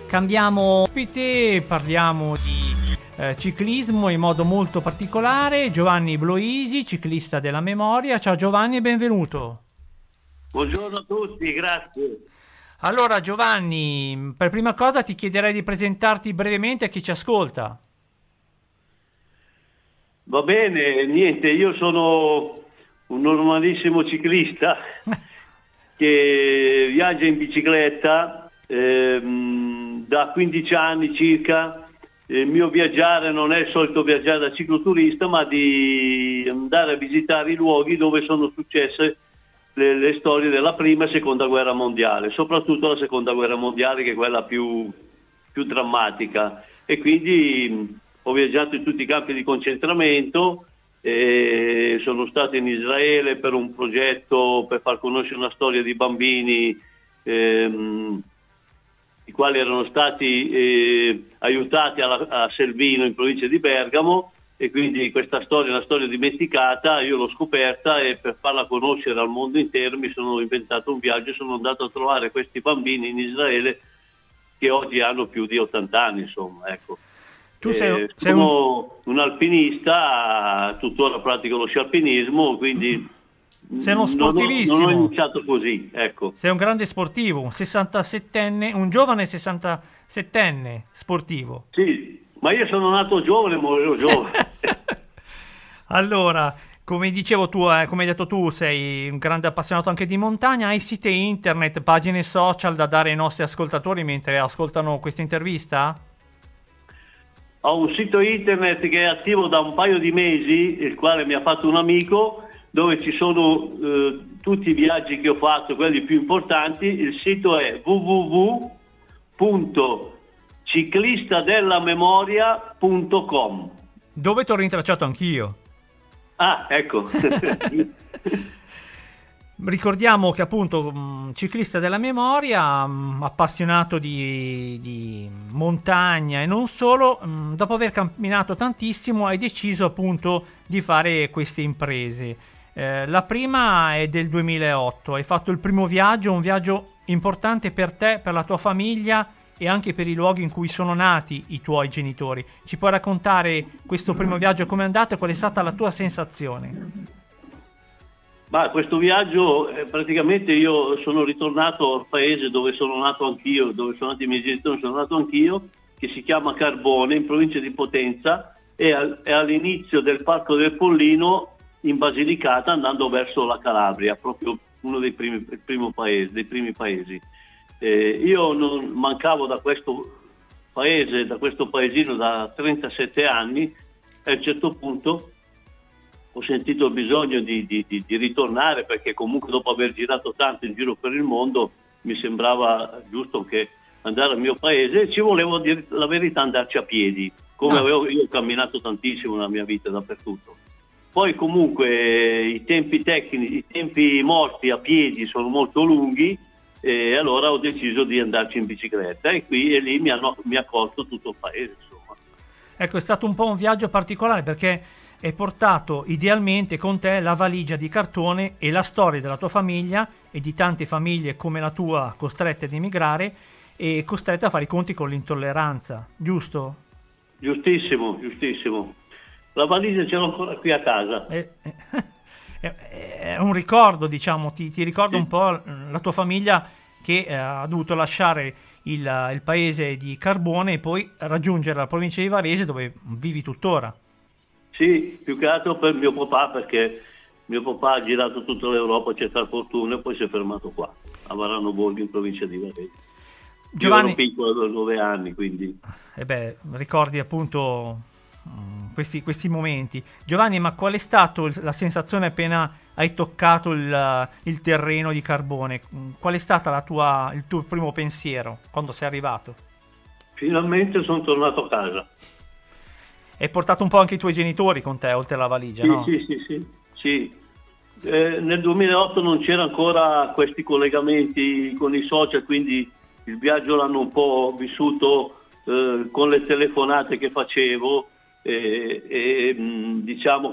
Cambiamo ospite, parliamo di ciclismo in modo molto particolare. Giovanni Bloisi, ciclista della memoria. Ciao Giovanni e benvenuto. Buongiorno a tutti, grazie. Allora Giovanni, per prima cosa ti chiederei di presentarti brevemente a chi ci ascolta. Va bene, niente, io sono un normalissimo ciclista che viaggia in bicicletta da 15 anni circa. Il mio viaggiare non è il solito viaggiare da cicloturista, ma di andare a visitare i luoghi dove sono successe le storie della prima e seconda guerra mondiale, soprattutto la seconda guerra mondiale, che è quella più drammatica. E quindi ho viaggiato in tutti i campi di concentramento, e sono stato in Israele per un progetto per far conoscere una storia di bambini i quali erano stati aiutati a Selvino, in provincia di Bergamo, e quindi questa storia è una storia dimenticata. Io l'ho scoperta e per farla conoscere al mondo intero mi sono inventato un viaggio e sono andato a trovare questi bambini in Israele che oggi hanno più di 80 anni, insomma, ecco. Tu sei sono un alpinista, tuttora pratico lo sci alpinismo, quindi sei uno sportivissimo. Non ho iniziato così, ecco. Sei un grande sportivo, un 67enne, un giovane 67enne sportivo. Sì, ma io sono nato giovane e morirò giovane. Allora, come dicevo tu, come hai detto tu, sei un grande appassionato anche di montagna. Hai siti internet, pagine social da dare ai nostri ascoltatori mentre ascoltano questa intervista? Ho un sito internet che è attivo da un paio di mesi, il quale mi ha fatto un amico, dove ci sono tutti i viaggi che ho fatto, quelli più importanti. Il sito è www.ciclistadellamemoria.com. Dove ti ho rintracciato anch'io. Ah, ecco. Ricordiamo che appunto ciclista della memoria, appassionato di montagna e non solo, dopo aver camminato tantissimo hai deciso appunto di fare queste imprese. La prima è del 2008, hai fatto il primo viaggio, un viaggio importante per te, per la tua famiglia e anche per i luoghi in cui sono nati i tuoi genitori. Ci puoi raccontare questo primo viaggio, come è andato e qual è stata la tua sensazione? Ma questo viaggio, praticamente io sono ritornato al paese dove sono nato anch'io, dove sono nati i miei genitori, sono nato anch'io, che si chiama Carbone, in provincia di Potenza, e è all'inizio del Parco del Pollino, in Basilicata, andando verso la Calabria, proprio uno dei primi paesi. Io non mancavo da questo paese, da questo paesino, da 37 anni, e a un certo punto ho sentito il bisogno di ritornare, perché comunque dopo aver girato tanto in giro per il mondo mi sembrava giusto che andare al mio paese, e ci volevo, a dire la verità, andarci a piedi, come io ho camminato tantissimo nella mia vita dappertutto. Poi comunque i tempi tecnici, i tempi morti a piedi sono molto lunghi, e allora ho deciso di andarci in bicicletta, e lì mi ha accolto tutto il paese, insomma. Ecco, è stato un po' un viaggio particolare perché hai portato idealmente con te la valigia di cartone e la storia della tua famiglia e di tante famiglie come la tua costrette ad emigrare e costrette a fare i conti con l'intolleranza, giusto? Giustissimo, giustissimo. La valigia ce l'ho ancora qui a casa. È un ricordo, diciamo, ti ricorda un po' la tua famiglia che ha dovuto lasciare il paese di Carbone e poi raggiungere la provincia di Varese dove vivi tuttora. Sì, più che altro per mio papà, perché mio papà ha girato tutta l'Europa a cercare fortuna e poi si è fermato qua, a Varano Borghi, in provincia di Varese. Giovanni, io ero piccolo, avevo 9 anni, quindi... ricordi appunto questi momenti. Giovanni, ma qual è stata la sensazione appena hai toccato il terreno di Carbone? Qual è stata il tuo primo pensiero quando sei arrivato? Finalmente sono tornato a casa. Hai portato un po' anche i tuoi genitori con te, oltre alla valigia, sì, no? Sì. Nel 2008 non c'era ancora questi collegamenti con i social, quindi il viaggio l'hanno un po' vissuto con le telefonate che facevo, diciamo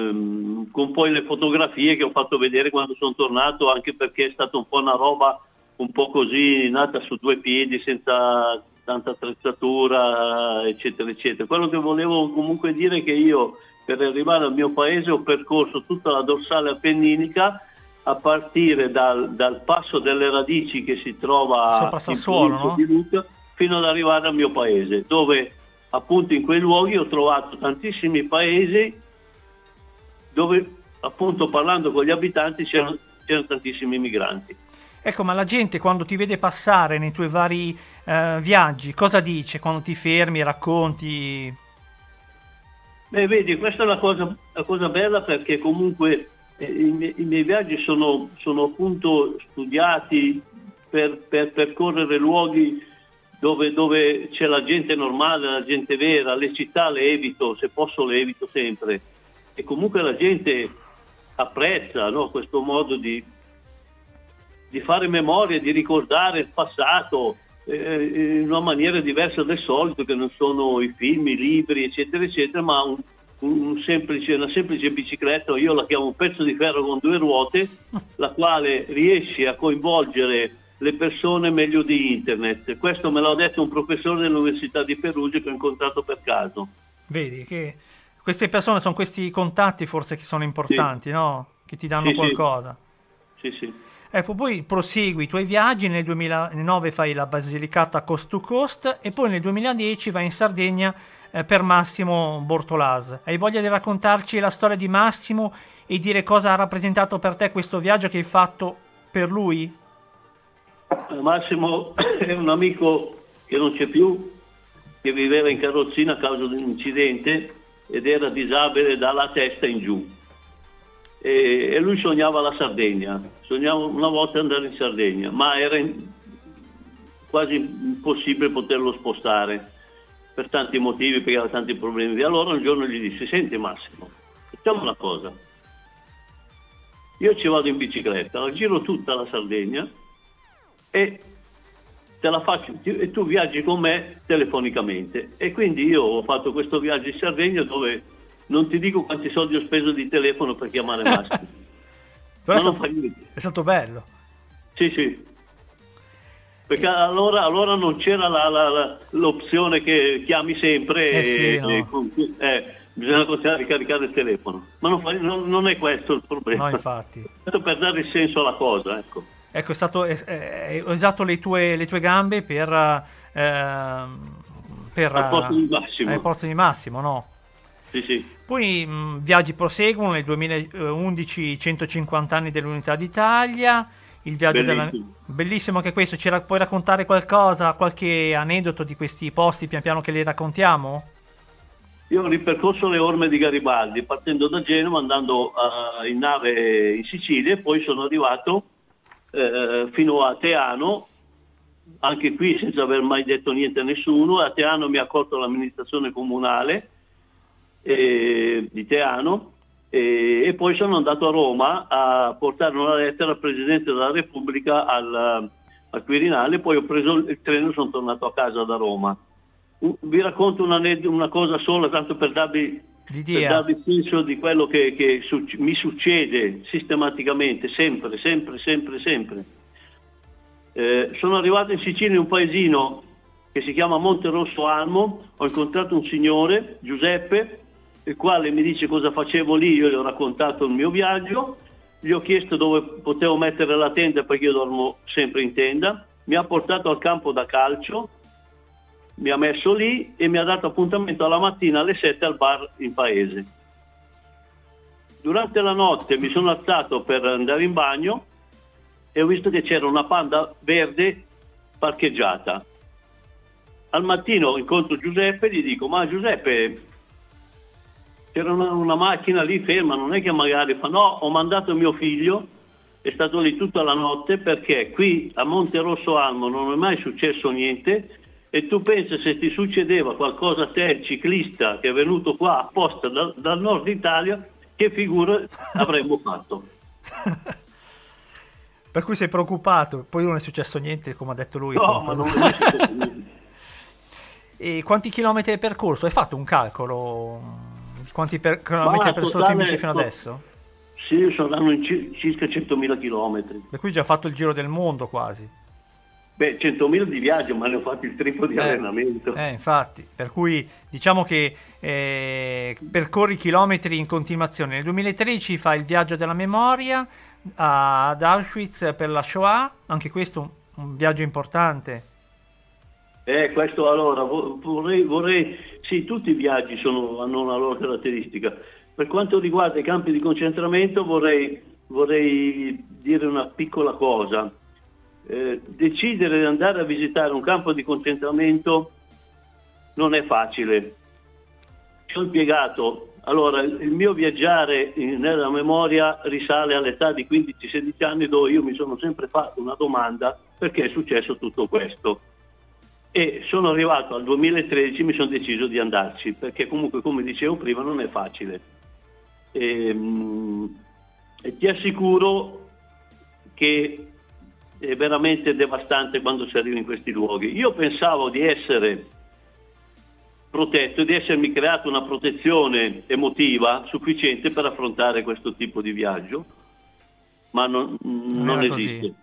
con poi le fotografie che ho fatto vedere quando sono tornato, anche perché è stata un po' una roba un po' così, nata su due piedi, senza tanta attrezzatura, eccetera, eccetera. Quello che volevo comunque dire è che io, per arrivare al mio paese, ho percorso tutta la dorsale appenninica, a partire dal passo delle Radici che si trova sopra Sassuolo, no? di Lucca, fino ad arrivare al mio paese, dove appunto in quei luoghi ho trovato tantissimi paesi dove appunto parlando con gli abitanti c'erano tantissimi migranti. Ecco, ma la gente quando ti vede passare nei tuoi vari viaggi, cosa dice quando ti fermi, racconti? Beh, vedi, questa è la cosa bella, perché comunque i miei viaggi sono appunto studiati per percorrere luoghi dove c'è la gente normale, la gente vera. Le città le evito, se posso le evito sempre, e comunque la gente apprezza, no, questo modo di fare memoria, di ricordare il passato in una maniera diversa del solito, che non sono i film, i libri, eccetera, eccetera, ma una semplice bicicletta. Io la chiamo un pezzo di ferro con due ruote, la quale riesce a coinvolgere le persone meglio di internet. Questo me l'ha detto un professore dell'Università di Perugia che ho incontrato per caso. Vedi che queste persone sono questi contatti forse che sono importanti, sì, no? Che ti danno qualcosa. Sì, sì. Ecco, poi prosegui i tuoi viaggi, nel 2009 fai la Basilicata Coast to Coast e poi nel 2010 vai in Sardegna per Massimo Bortolas. Hai voglia di raccontarci la storia di Massimo e dire cosa ha rappresentato per te questo viaggio che hai fatto per lui? Massimo è un amico che non c'è più, che viveva in carrozzina a causa di un incidente ed era disabile dalla testa in giù. E lui sognava la Sardegna, sognava una volta andare in Sardegna, ma era quasi impossibile poterlo spostare per tanti motivi, perché aveva tanti problemi. E allora un giorno gli dissi: senti Massimo, facciamo una cosa, io ci vado in bicicletta, la giro tutta la Sardegna e te la faccio, e tu viaggi con me telefonicamente. E quindi io ho fatto questo viaggio in Sardegna, dove non ti dico quanti soldi ho speso di telefono per chiamare Massimo. Però è stato bello. Sì, sì. Perché allora non c'era l'opzione che chiami sempre sì, no. Bisogna continuare a ricaricare il telefono. Ma non è questo il problema. No, infatti. Per dare il senso alla cosa, ecco. Ecco, hai usato le tue gambe per al posto di Massimo, no? Sì, sì. Poi viaggi proseguono, nel 2011 150 anni dell'Unità d'Italia, il viaggio bellissimo anche questo. Puoi raccontare qualcosa, qualche aneddoto di questi posti pian piano che li raccontiamo? Io ho ripercorso le orme di Garibaldi, partendo da Genova, andando in nave in Sicilia, e poi sono arrivato fino a Teano, anche qui senza aver mai detto niente a nessuno. A Teano mi ha accolto l'amministrazione comunale di Teano, e poi sono andato a Roma a portare una lettera al Presidente della Repubblica al Quirinale. Poi ho preso il treno e sono tornato a casa da Roma. Vi racconto una cosa sola, tanto per darvi il senso di quello che mi succede sistematicamente, sempre. Sono arrivato in Sicilia, in un paesino che si chiama Monte Rosso Almo. Ho incontrato un signore, Giuseppe, il quale mi dice cosa facevo lì. Io gli ho raccontato il mio viaggio, gli ho chiesto dove potevo mettere la tenda, perché io dormo sempre in tenda. Mi ha portato al campo da calcio, mi ha messo lì e mi ha dato appuntamento alla mattina alle 7 al bar in paese. Durante la notte mi sono alzato per andare in bagno e ho visto che c'era una Panda verde parcheggiata. Al mattino incontro Giuseppe e gli dico: ma Giuseppe, c'era una macchina lì ferma, non è che magari fa? No, ho mandato mio figlio, è stato lì tutta la notte, perché qui a Monte Rosso Almo non è mai successo niente. E tu pensa, se ti succedeva qualcosa a te, ciclista, che è venuto qua apposta dal nord Italia, che figura avremmo fatto? Per cui sei preoccupato, poi non è successo niente, come ha detto lui. No, ma non è successo niente. E quanti chilometri hai percorso? Hai fatto un calcolo di quanti chilometri hai percorso in bici fino adesso? Sì, sono andato in circa 100.000 chilometri. Per cui hai già fatto il giro del mondo quasi. Beh, 100.000 di viaggio, ma ne ho fatti il triplo di allenamento. Infatti, per cui diciamo che percorri chilometri in continuazione. Nel 2013 fa il viaggio della memoria ad Auschwitz per la Shoah, anche questo un viaggio importante. Questo allora, vorrei, sì, tutti i viaggi hanno una loro caratteristica. Per quanto riguarda i campi di concentramento vorrei dire una piccola cosa. Decidere di andare a visitare un campo di concentramento non è facile. Ci ho impiegato, allora il mio viaggiare nella memoria risale all'età di 15-16 anni, dove io mi sono sempre fatto una domanda: perché è successo tutto questo? E sono arrivato al 2013, mi sono deciso di andarci, perché comunque, come dicevo prima, non è facile. E ti assicuro che è veramente devastante quando si arriva in questi luoghi. Io pensavo di essere protetto, di essermi creato una protezione emotiva sufficiente per affrontare questo tipo di viaggio, ma non esiste.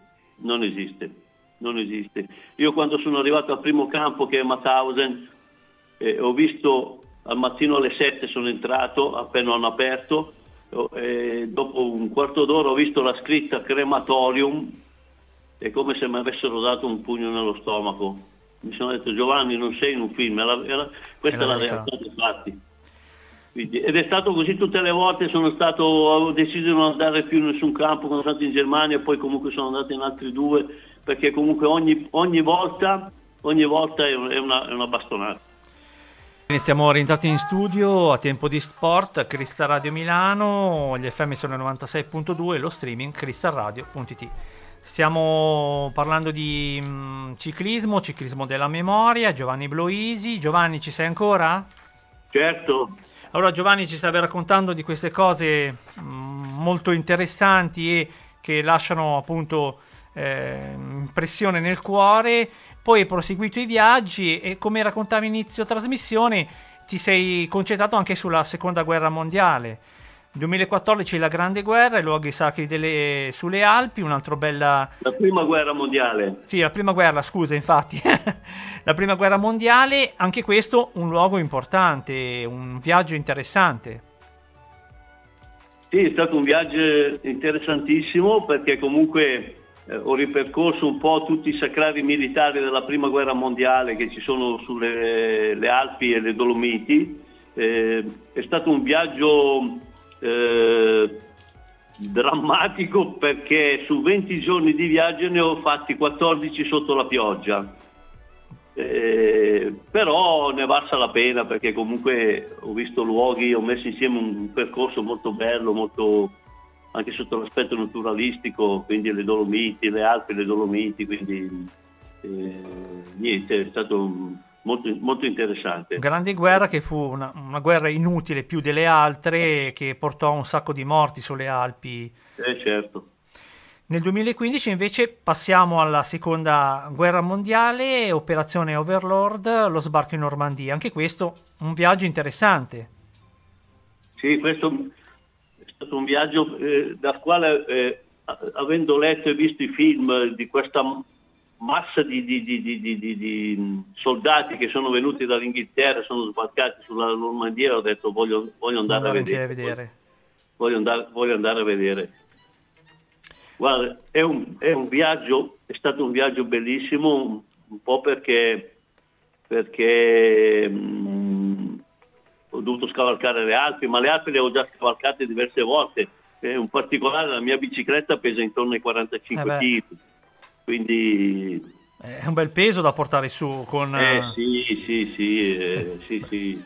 Non esiste. Io quando sono arrivato al primo campo, che è Mauthausen, ho visto al mattino alle 7, sono entrato appena hanno aperto, dopo un quarto d'ora ho visto la scritta crematorium, è come se mi avessero dato un pugno nello stomaco. Mi sono detto: Giovanni, non sei in un film, questa è la realtà dei fatti. Quindi, ed è stato così tutte le volte. Ho deciso di non andare più in nessun campo quando sono andato in Germania, e poi comunque sono andato in altri due, perché comunque ogni volta è una bastonata. Siamo rientrati in studio a Tempo di Sport, Crystal Radio Milano, gli FM sono 96.2 e lo streaming crystalradio.it. Stiamo parlando di ciclismo della memoria. Giovanni Bloisi. Giovanni, ci sei ancora? Certo. Allora Giovanni ci stavi raccontando di queste cose molto interessanti e che lasciano appunto impressione nel cuore. Poi hai proseguito i viaggi e, come raccontavi inizio trasmissione, ti sei concentrato anche sulla seconda guerra mondiale. 2014 la Grande Guerra, i luoghi sacri sulle Alpi, un altro bella... La prima guerra mondiale. Sì, la prima guerra, scusa, infatti. La prima guerra mondiale, anche questo un luogo importante, un viaggio interessante. Sì, è stato un viaggio interessantissimo, perché comunque ho ripercorso un po' tutti i sacrari militari della prima guerra mondiale che ci sono sulle le Alpi e le Dolomiti. È stato un viaggio drammatico, perché su 20 giorni di viaggio ne ho fatti 14 sotto la pioggia, però ne è valsa la pena, perché comunque ho visto luoghi, ho messo insieme un percorso molto bello, molto anche sotto l'aspetto naturalistico, quindi le Dolomiti, le Alpi, le Dolomiti, quindi niente, è stato molto, molto interessante. Grande guerra, che fu una guerra inutile più delle altre, che portò a un sacco di morti sulle Alpi. Certo. Nel 2015 invece passiamo alla seconda guerra mondiale, operazione Overlord, lo sbarco in Normandia. Anche questo un viaggio interessante. Sì, questo è stato un viaggio dal quale, avendo letto e visto i film di questa massa di soldati che sono venuti dall'Inghilterra, sono sbarcati sulla Normandia, ho detto voglio andare a vedere. Voglio andare a vedere. Guarda, è un viaggio, è stato un viaggio bellissimo, un po' perché ho dovuto scavalcare le Alpi, ma le Alpi le ho già scavalcate diverse volte. In particolare la mia bicicletta pesa intorno ai 45 kg. Quindi è un bel peso da portare su con... Sì.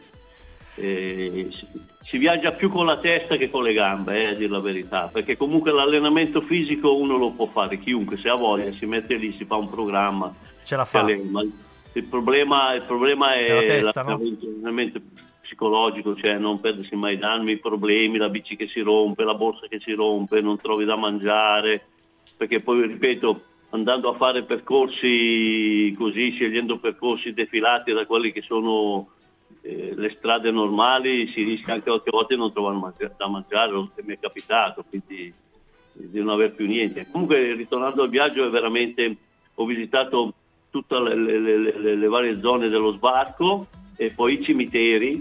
Si viaggia più con la testa che con le gambe, a dire la verità, perché comunque l'allenamento fisico uno lo può fare, chiunque se ha voglia, si mette lì, si fa un programma, ce la fa. Il problema è l'allenamento psicologico, cioè non perdersi mai d'animo, i problemi, la bici che si rompe, la borsa che si rompe, non trovi da mangiare, perché poi, ripeto, andando a fare percorsi così, scegliendo percorsi defilati da quelli che sono le strade normali, si rischia anche qualche volta di non trovare da mangiare, che mi è capitato, quindi di non aver più niente. Comunque, ritornando al viaggio, è veramente ho visitato tutte le varie zone dello sbarco e poi i cimiteri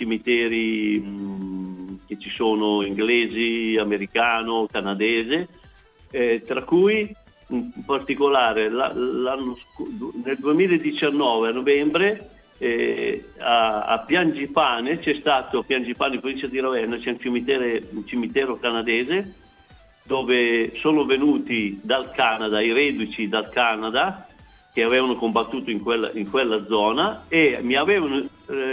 che ci sono, inglesi, americano, canadese, tra cui in particolare nel 2019 a novembre a Piangipane c'è stato, Piangipane in provincia di Ravenna, c'è un cimitero canadese dove sono venuti dal Canada, i reduci dal Canada che avevano combattuto in quella zona, e mi avevano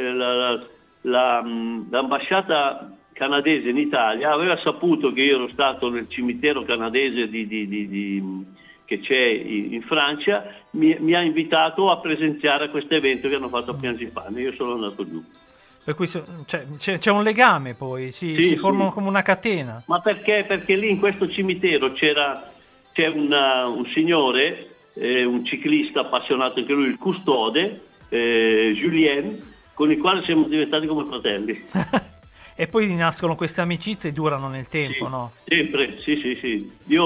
l'ambasciata canadese in Italia aveva saputo che io ero stato nel cimitero canadese che c'è in Francia, mi ha invitato a presenziare a questo evento che hanno fatto a Piangipane. Io sono andato giù. Per cui c'è un legame, poi si formano come una catena. Ma perché? Perché lì in questo cimitero c'è un signore, un ciclista appassionato anche lui, il custode, Julien, con il quale siamo diventati come fratelli. E poi nascono queste amicizie e durano nel tempo, sì, no? Sempre, sì. Io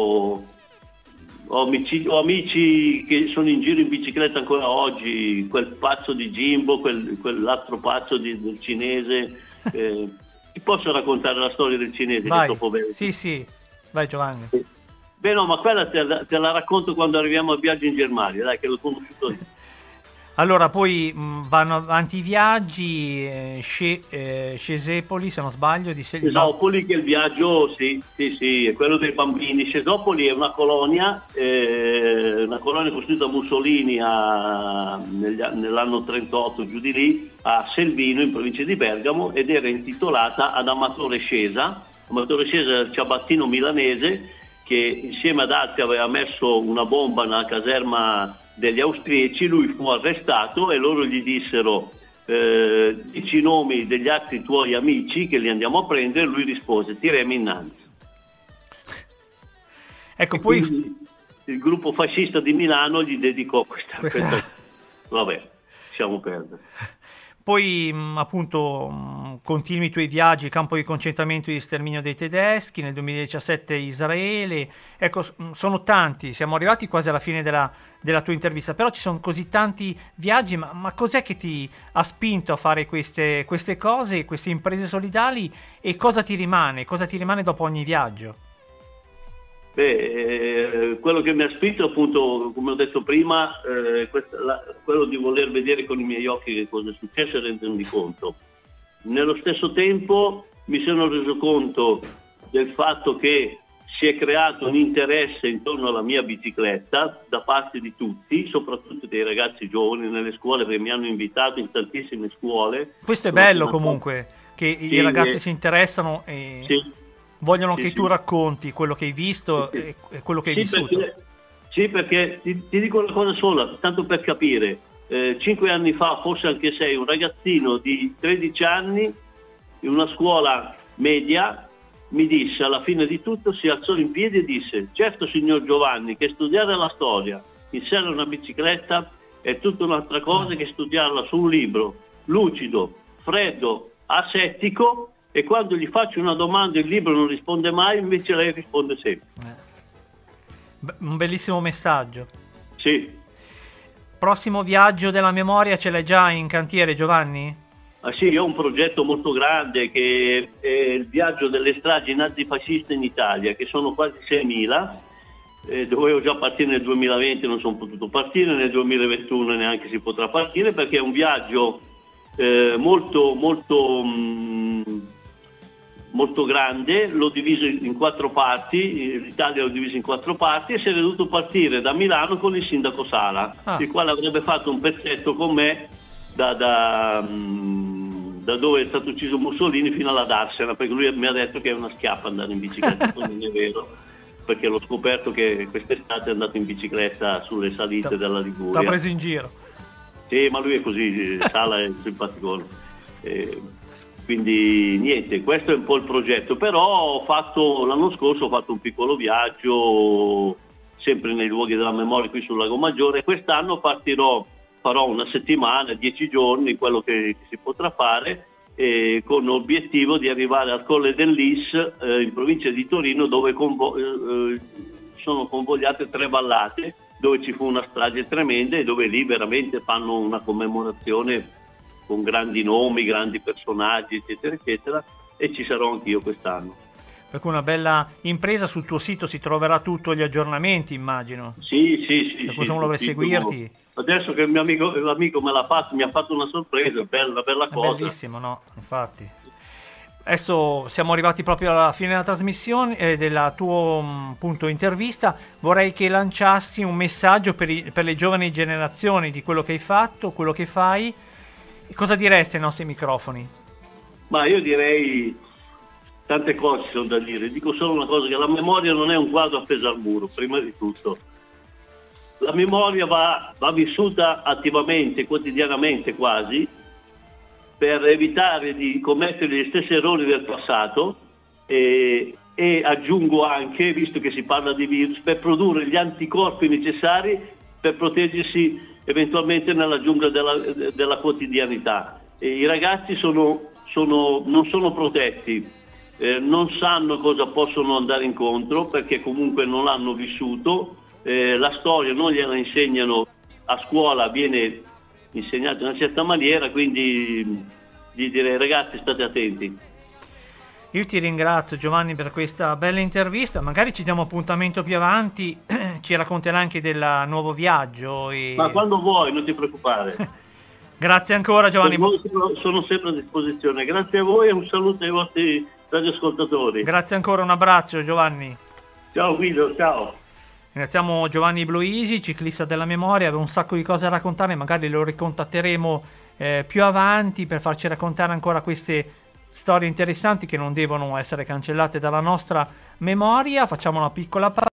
ho amici che sono in giro in bicicletta ancora oggi, quel pazzo di Jimbo, quell'altro pazzo del cinese. Ti posso raccontare la storia del cinese? Vai. Che è troppo bello. Sì, vai Giovanni. Beh no, ma quella te la racconto quando arriviamo al viaggio in Germania, dai, che l'ho conosciuto io. Allora, poi vanno avanti i viaggi, Scesopoli, se non sbaglio, di Scesopoli, che è il viaggio, sì, è quello dei bambini. Scesopoli è una colonia costruita da Mussolini nell'anno 38, giù di lì, a Selvino, in provincia di Bergamo, ed era intitolata ad Amatore Scesa. Amatore Scesa è il ciabattino milanese che insieme ad altri aveva messo una bomba nella caserma degli austriaci. Lui fu arrestato e loro gli dissero dici i nomi degli altri tuoi amici che li andiamo a prendere. Lui rispose: tirami innanzi. Ecco, poi il gruppo fascista di Milano gli dedicò questa... Vabbè, lasciamo perdere. Poi appunto continui i tuoi viaggi, campo di concentramento e di sterminio dei tedeschi, nel 2017 Israele. Ecco, sono tanti, siamo arrivati quasi alla fine della tua intervista, però ci sono così tanti viaggi, ma cos'è che ti ha spinto a fare queste cose, queste imprese solidali, e cosa ti rimane dopo ogni viaggio? Beh, quello che mi ha spinto, appunto, come ho detto prima, quello di voler vedere con i miei occhi che cosa è successo e rendermi conto. Nello stesso tempo mi sono reso conto del fatto che si è creato un interesse intorno alla mia bicicletta da parte di tutti, soprattutto dei ragazzi giovani nelle scuole, perché mi hanno invitato in tantissime scuole. Questo è bello comunque, che i ragazzi si interessano e... Sì. Vogliono che tu racconti quello che hai visto e quello che hai vissuto. Perché ti dico una cosa sola, tanto per capire. 5 anni fa, forse anche 6, un ragazzino di 13 anni in una scuola media mi disse, alla fine di tutto, si alzò in piedi e disse: certo signor Giovanni, che studiare la storia in sella a una bicicletta è tutta un'altra cosa che studiarla su un libro lucido, freddo, asettico. E quando gli faccio una domanda il libro non risponde mai, invece lei risponde sempre. Un bellissimo messaggio. Sì. Prossimo viaggio della memoria ce l'hai già in cantiere, Giovanni? Ah sì, io ho un progetto molto grande che è il viaggio delle stragi nazifasciste in Italia, che sono quasi 6.000. Dovevo già partire nel 2020, non sono potuto partire, nel 2021 neanche si potrà partire, perché è un viaggio molto grande. L'ho diviso in 4 parti, l'Italia l'ho diviso in 4 parti, e si è dovuto partire da Milano con il sindaco Sala, il quale avrebbe fatto un pezzetto con me da dove è stato ucciso Mussolini fino alla Darsena, perché lui mi ha detto che è una schiappa andare in bicicletta. Non è vero, perché l'ho scoperto che quest'estate è andato in bicicletta sulle salite della Liguria. T'ha preso in giro. Sì, ma lui è così, Sala è simpaticone. Quindi niente, questo è un po' il progetto. Però l'anno scorso ho fatto un piccolo viaggio sempre nei luoghi della memoria qui sul Lago Maggiore. Quest'anno farò una settimana, 10 giorni, quello che si potrà fare, con l'obiettivo di arrivare al Colle del Lis, in provincia di Torino, dove sono convogliate 3 vallate dove ci fu una strage tremenda e dove lì veramente fanno una commemorazione con grandi nomi, grandi personaggi, eccetera, eccetera, e ci sarò anch'io quest'anno. Per cui una bella impresa, sul tuo sito si troverà tutto, gli aggiornamenti, immagino. Sì, sì, sì. Per cui se uno vuole seguirti. Adesso che l'amico me l'ha fatto, mi ha fatto una sorpresa, bella cosa. È bellissimo, no? Infatti. Adesso siamo arrivati proprio alla fine della trasmissione, della tua appunto intervista. Vorrei che lanciassi un messaggio per le giovani generazioni di quello che hai fatto, quello che fai. E cosa diresti ai nostri microfoni? Ma io direi tante cose sono da dire. Dico solo una cosa, che la memoria non è un quadro appeso al muro, prima di tutto. La memoria va vissuta attivamente, quotidianamente quasi, per evitare di commettere gli stessi errori del passato e aggiungo anche, visto che si parla di virus, per produrre gli anticorpi necessari per proteggersi eventualmente nella giungla della quotidianità. I ragazzi non sono protetti, non sanno cosa possono andare incontro perché comunque non l'hanno vissuto, la storia non gliela insegnano a scuola, viene insegnata in una certa maniera, quindi gli direi ragazzi state attenti. Io ti ringrazio Giovanni per questa bella intervista, magari ci diamo appuntamento più avanti, ci racconterai anche del nuovo viaggio. Ma quando vuoi, non ti preoccupare. Grazie ancora Giovanni. Sono sempre a disposizione, grazie a voi e un saluto ai vostri radioascoltatori. Grazie ancora, un abbraccio Giovanni. Ciao Guido, ciao. Ringraziamo Giovanni Bloisi, ciclista della memoria, aveva un sacco di cose da raccontare, magari lo ricontatteremo più avanti per farci raccontare ancora queste storie interessanti che non devono essere cancellate dalla nostra memoria. Facciamo una piccola pausa.